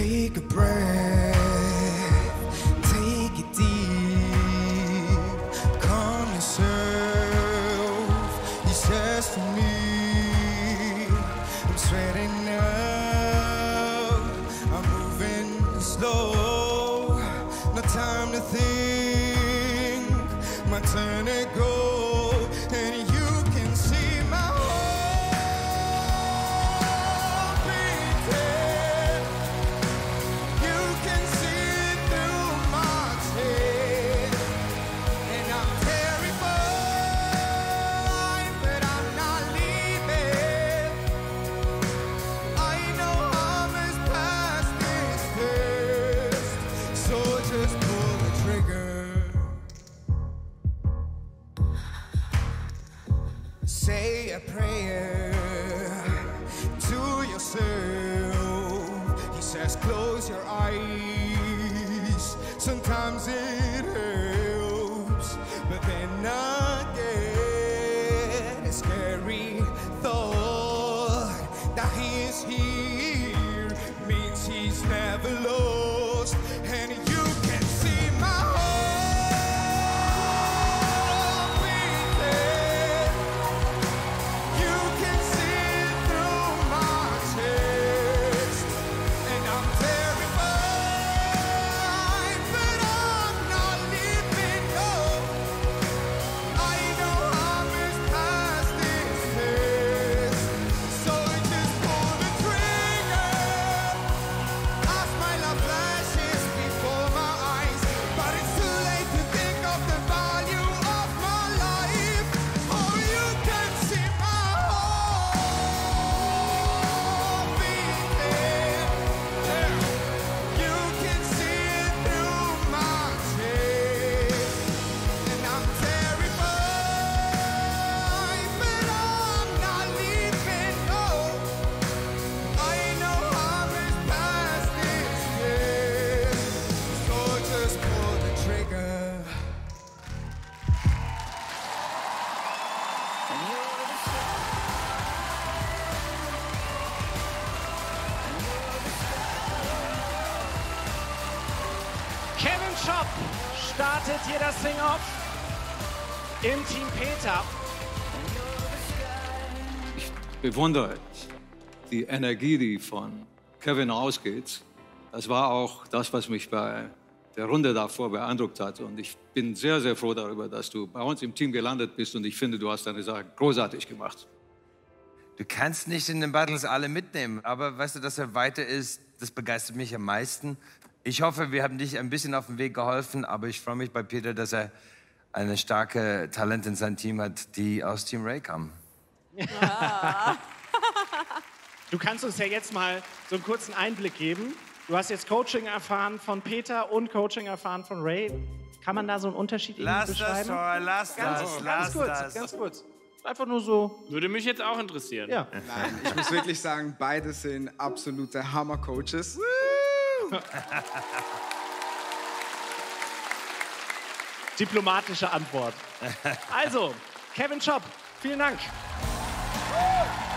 Take a breath, take it deep, calm yourself. He says to me, I'm sweating now, I'm moving slow, no time to think, my turn to go, and you can see my heart beating. You can see through my tears, and I'm terrified, but I'm not leaving. I know I'm as past this test, so just pull the trigger. Say a prayer to yourself. He says, close your eyes. Sometimes it helps, but then again, a scary thought that he is here means he's never lost, and you can see my heart beating. You can see through my chest, and I'm terrified, but I'm not leaving. No, I know I'm as past this test, so just pull the trigger. As my love flashes before my eyes, but it's too late to think of the value of my life. Oh, you can see my heart beating. You can see it through my chest, and I'm terrified, but I'm not leaving. No, I know I'm as past this test, so just pull the trigger. Kevin Schopp startet hier das Sing-Off im Team Peter. Ich bewundere die Energie, die von Kevin ausgeht. Das war auch das, was mich bei der Runde davor beeindruckt hat. Und ich bin sehr, sehr froh darüber, dass du bei uns im Team gelandet bist. Und ich finde, du hast deine Sache großartig gemacht. Du kannst nicht in den Battles alle mitnehmen, aber weißt du, dass er weiter ist, das begeistert mich am meisten. Ich hoffe, wir haben dich ein bisschen auf den Weg geholfen, aber ich freue mich bei Peter, dass er eine starke Talent in seinem Team hat, die aus Team Ray kam. Du kannst uns ja jetzt mal so einen kurzen Einblick geben. Du hast jetzt Coaching erfahren von Peter und Coaching erfahren von Ray. Kann man da so einen Unterschied irgendwie beschreiben? Lass Ganz kurz. Einfach nur so. Würde mich jetzt auch interessieren. Ja. Nein, ich muss wirklich sagen, beide sind absolute Hammer-Coaches. Diplomatische Antwort. Also, Kevin Schopp, vielen Dank.